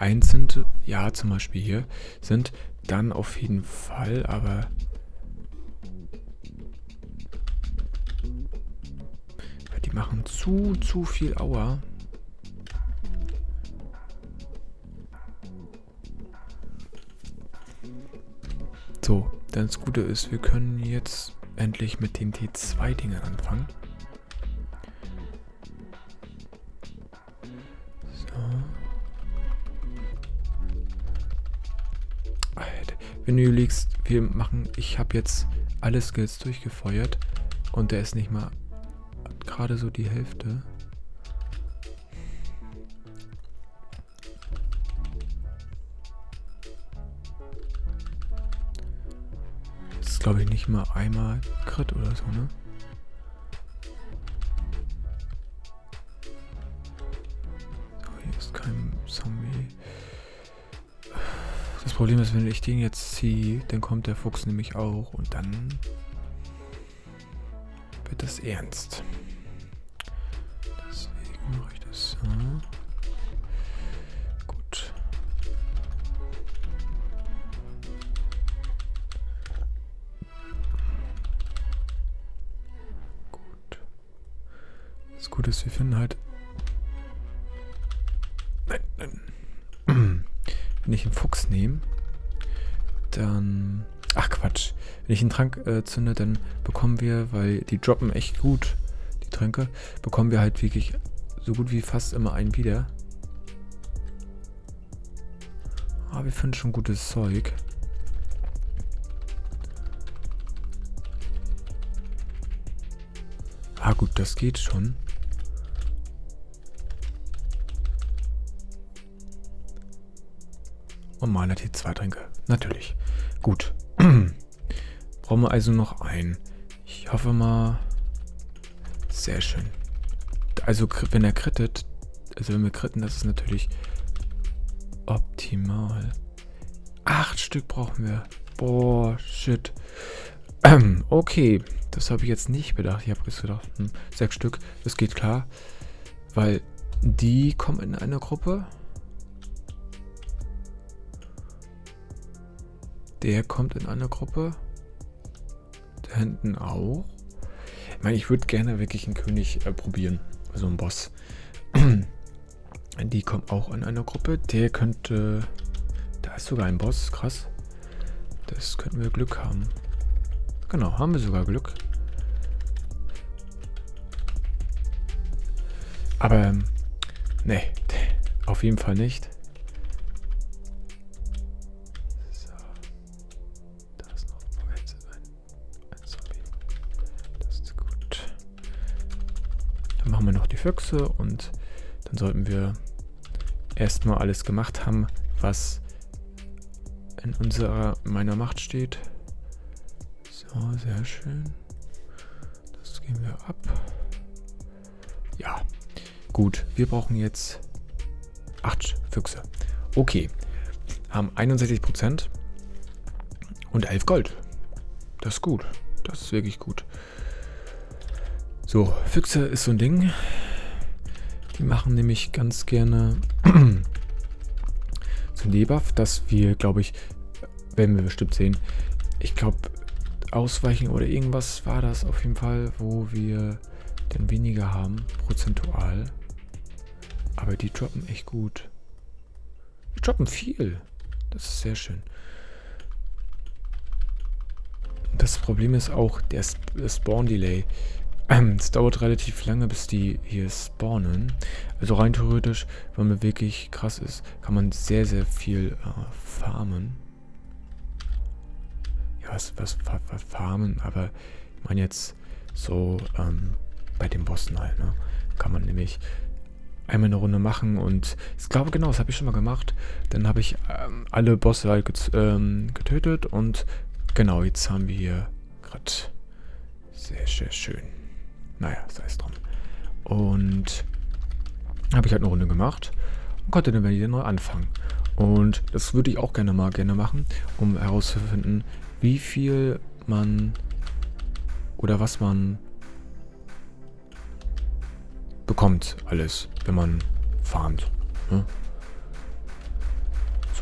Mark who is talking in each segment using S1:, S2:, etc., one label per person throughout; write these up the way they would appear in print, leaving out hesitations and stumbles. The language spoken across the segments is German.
S1: 1 sind, ja, zum Beispiel hier, sind, dann auf jeden Fall, aber die machen zu viel Aua. So, dann das Gute ist, wir können jetzt endlich mit den T2-Dingen anfangen. So. Alter, wenn du überlegst, ich habe jetzt alle Skills durchgefeuert und der ist nicht mal gerade so die Hälfte. Das ist, glaube ich, nicht mal einmal Crit oder so, ne? So, hier ist kein Zombie. Das Problem ist, wenn ich den jetzt ziehe, dann kommt der Fuchs nämlich auch und dann wird das ernst. Deswegen mache ich das so. Gut. Gut. Das Gute ist, wir finden halt... Nein. Wenn ich einen Fuchs nehme, dann... Ach Quatsch. Wenn ich einen Trank zünde, dann bekommen wir, weil die droppen echt gut, die Tränke, bekommen wir halt wirklich so gut wie fast immer einen wieder. Aber wir finden schon gutes Zeug. Ah gut, das geht schon. Und Maler T2-Tränke. Natürlich. Gut. Brauchen wir also noch einen. Ich hoffe mal... Sehr schön. Also wenn er crittet, also wenn wir critten, das ist natürlich optimal. 8 Stück brauchen wir. Boah, shit. Okay, das habe ich jetzt nicht bedacht. Ich habe jetzt gedacht, 6 Stück, das geht klar. Weil die kommen in eine Gruppe. Der kommt in eine Gruppe. Da hinten auch. Ich meine, ich würde gerne wirklich einen König probieren. Also einen Boss. Die kommen auch in eine Gruppe. Der könnte... Da ist sogar ein Boss. Krass. Das könnten wir Glück haben. Genau, haben wir sogar Glück. Aber... Nee. Auf jeden Fall nicht. Machen wir noch die Füchse und dann sollten wir erstmal alles gemacht haben, was in meiner Macht steht. So, sehr schön. Das gehen wir ab. Ja, gut. Wir brauchen jetzt 8 Füchse. Okay. Haben 61% und 11 Gold. Das ist gut. Das ist wirklich gut. So, Füchse ist so ein Ding. Die machen nämlich ganz gerne zum Debuff, dass wir, glaube ich, werden wir bestimmt sehen, ich glaube, ausweichen oder irgendwas war das auf jeden Fall, wo wir dann weniger haben, prozentual. Aber die droppen echt gut. Die droppen viel. Das ist sehr schön. Das Problem ist auch der Spawn-Delay. Es dauert relativ lange, bis die hier spawnen. Also rein theoretisch, wenn man wirklich krass ist, kann man sehr, sehr viel farmen. Ja, was farmen, aber ich meine jetzt so bei den Bossen halt, ne? Kann man nämlich einmal eine Runde machen und ich glaube genau, das habe ich schon mal gemacht. Dann habe ich alle Bosse halt getötet und genau, jetzt haben wir hier gerade sehr, sehr schön. Naja, sei es drum. Und habe ich halt eine Runde gemacht und konnte dann wieder neu anfangen. Und das würde ich auch gerne machen, um herauszufinden, wie viel man oder was man bekommt alles, wenn man farmt. Ne?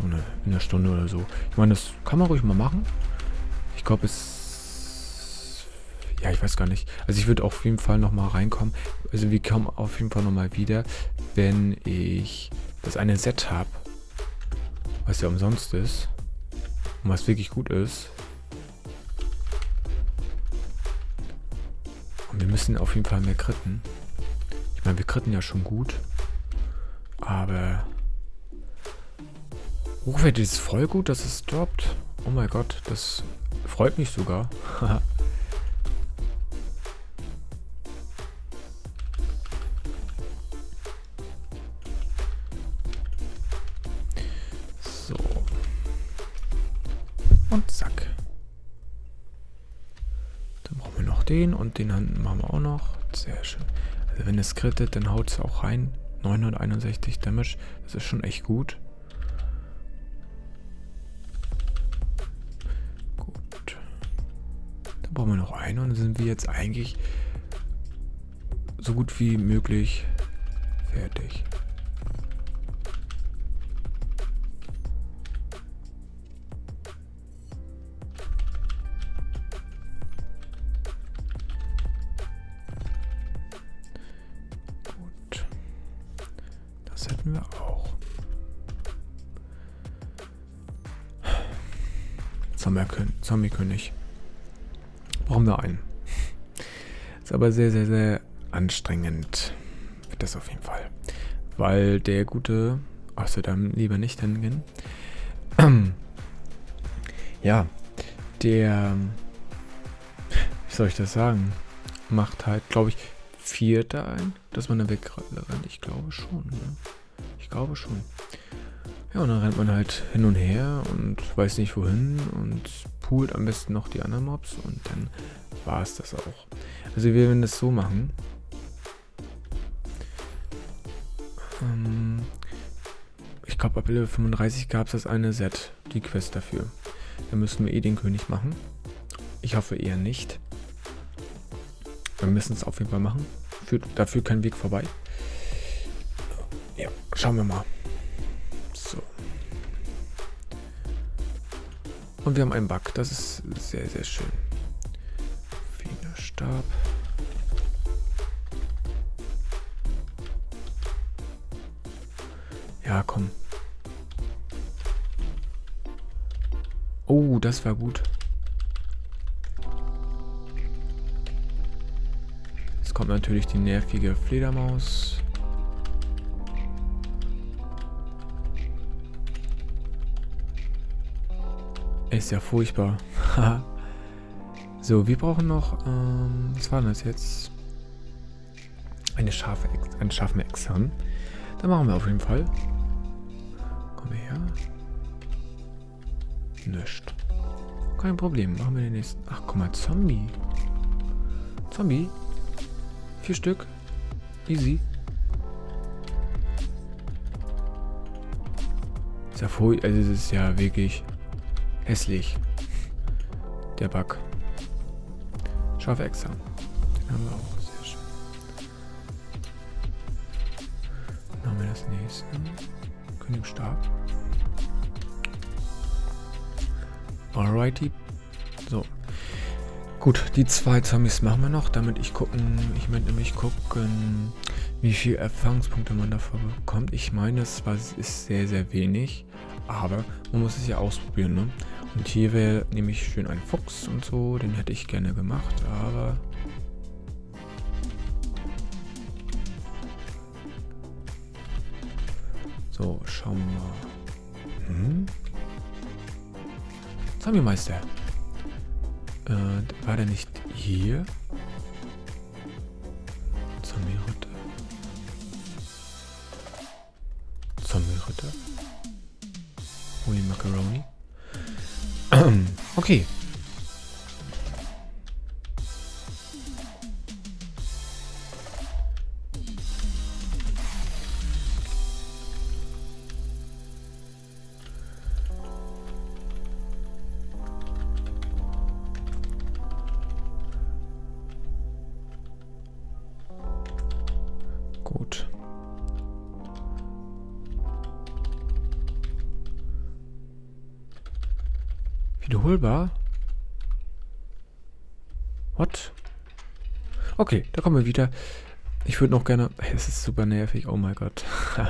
S1: so in einer Stunde oder so. Ich meine, das kann man ruhig mal machen. Ich glaube, ja, ich weiß gar nicht. Also ich würde auf jeden Fall nochmal reinkommen. Also wir kommen auf jeden Fall nochmal wieder, wenn ich das eine Set habe, was ja umsonst ist und was wirklich gut ist. Und wir müssen auf jeden Fall mehr critten. Ich meine, wir critten ja schon gut. Aber Hochwert ist voll gut, dass es droppt. Oh mein Gott, das freut mich sogar. So. Und zack. Dann brauchen wir noch den und den machen wir auch noch. Sehr schön. Also wenn es crittet, dann haut es auch rein. 961 Damage. Das ist schon echt gut. Gut. Dann brauchen wir noch einen und dann sind wir jetzt eigentlich so gut wie möglich fertig. Gut. Das hätten wir auch. Zombie-König. Brauchen wir einen. Ist aber sehr, sehr, sehr anstrengend. Wird das auf jeden Fall. Weil der gute... Achso, dann lieber nicht hingehen. Ja, der... Wie soll ich das sagen? Macht halt, glaube ich, 4 da ein, dass man da wegrennt. Ich glaube schon. Ne? Ich glaube schon. Ja, und dann rennt man halt hin und her und weiß nicht wohin und poolt am besten noch die anderen Mobs und dann war es das auch. Also wir werden das so machen. Ich glaube ab Level 35 gab es das eine Set, die Quest dafür. Da müssen wir den König machen. Ich hoffe eher nicht. Wir müssen es auf jeden Fall machen. Dafür kein Weg vorbei. Ja, schauen wir mal. So. Und wir haben einen Bug. Das ist sehr, sehr schön. Wiener Stab. Ja, komm. Oh, das war gut. Jetzt kommt natürlich die nervige Fledermaus. Ist ja furchtbar. So, wir brauchen noch, was war das jetzt? Einen scharfen Examen. Da machen wir auf jeden Fall. Komm her. Nicht. Kein Problem, machen wir den nächsten. Ach, guck mal, Zombie. Zombie? 4 Stück. Easy. Ist ja also es ist ja wirklich hässlich. Der Bug. Scharfe Examen. Den haben wir auch. Sehr schön. Dann haben wir das nächste. Königsstab. Alrighty. So. Gut, die 2 Zombies machen wir noch, damit ich möchte nämlich gucken, wie viele Erfahrungspunkte man dafür bekommt. Ich meine, es ist sehr, sehr wenig, aber man muss es ja ausprobieren, ne? Und hier wäre nämlich schön ein Fuchs und so, den hätte ich gerne gemacht, aber... So, schauen wir mal. Zombie-Meister. War der nicht hier? Zombie-Ritter. Zombie-Ritter. Holy Macaroni. Okay. Gut. Wiederholbar? What? Okay, da kommen wir wieder. Ich würde noch gerne... Es ist super nervig, oh mein Gott.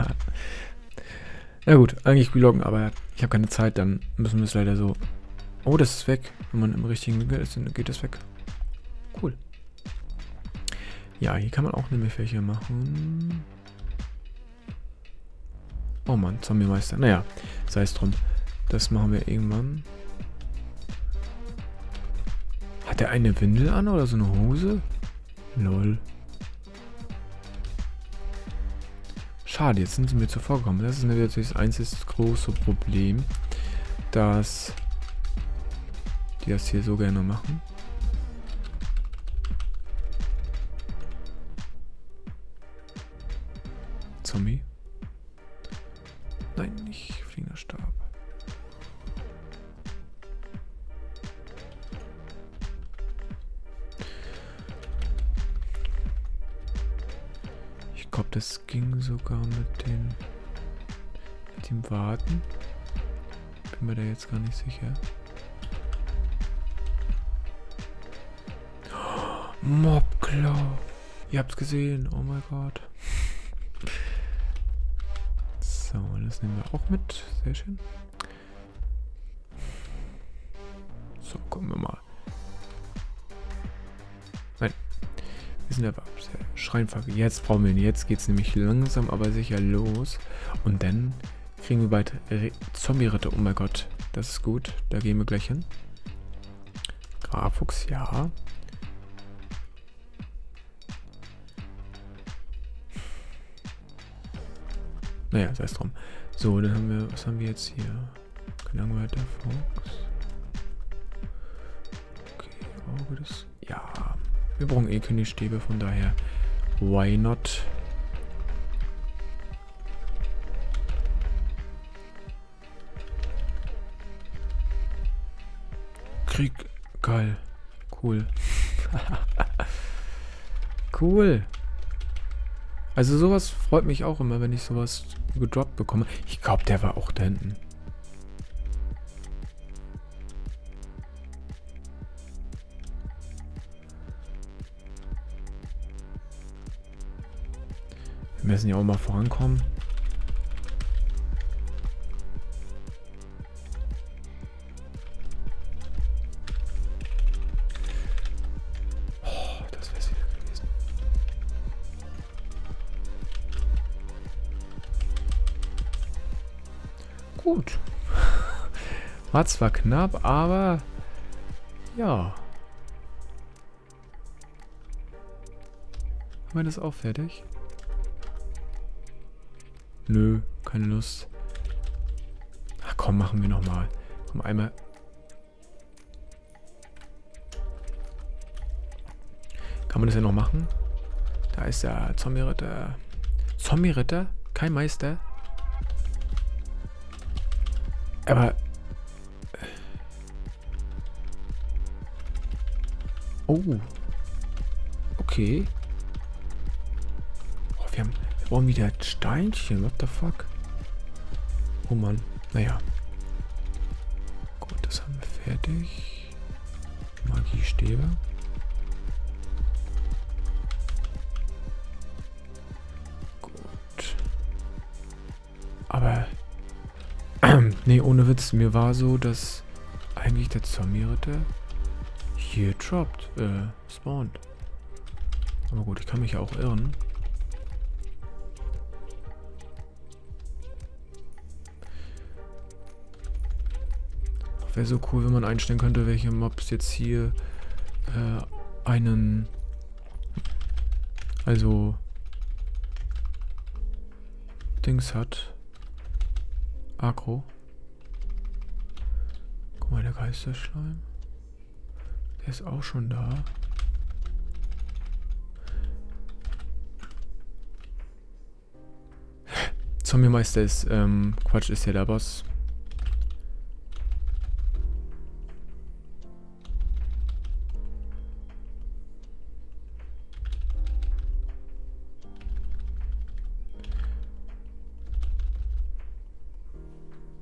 S1: Na gut, eigentlich reloggen, aber ich habe keine Zeit, dann müssen wir es leider so... Oh, das ist weg. Wenn man im richtigen Winkel ist, dann geht das weg. Cool. Ja, hier kann man auch nämlich welche machen. Oh Mann, Zombie-Meister. Naja, sei es drum. Das machen wir irgendwann. Hat der eine Windel an oder so eine Hose? Lol. Schade, jetzt sind sie mir zuvor gekommen. Das ist natürlich das einzige große Problem, dass die das hier so gerne machen. Zombie. Nein, nicht fliegender Stab. Ich glaube, das ging sogar mit dem Warten. Bin mir da jetzt gar nicht sicher. Mobklau. Ihr habt's gesehen. Oh mein Gott. So, das nehmen wir auch mit. Sehr schön. So, gucken wir mal. Nein. Wir sind aber Schreinfackel. Jetzt brauchen wir ihn. Jetzt geht's nämlich langsam aber sicher los. Und dann kriegen wir bald Zombie-Ritter. Oh mein Gott. Das ist gut. Da gehen wir gleich hin. Grafux, ja. Naja, sei es drum. So, dann haben wir, was haben wir jetzt hier? Gelangweilter Fuchs. Okay, Auge des... Ja, wir brauchen eh Königstäbe, von daher, why not? Krieg, geil, cool. Cool. Also sowas freut mich auch immer, wenn ich sowas gedroppt bekomme. Ich glaube, der war auch da hinten. Wir müssen ja auch mal vorankommen. Oh, das wär's wieder gewesen. Gut. War zwar knapp, aber ja. Haben wir das auch fertig? Nö, keine Lust. Ach komm, machen wir nochmal. Komm, einmal. Kann man das ja noch machen? Da ist der Zombie-Ritter. Zombie-Ritter? Kein Meister? Aber... Oh. Okay. Oh, wir brauchen wieder Steinchen. What the fuck? Oh Mann. Naja. Gut, das haben wir fertig. Magiestäbe. Gut. Aber... nee, ohne Witz. Mir war so, dass eigentlich der Zombie-Ritter hier droppt, spawnt. Aber gut, ich kann mich ja auch irren. Wäre so cool, wenn man einstellen könnte, welche Mobs jetzt hier also Dings hat. Agro. Guck mal, der Geisterschleim. Der ist auch schon da. Zombie-Meister ist, Quatsch, ist ja der Boss.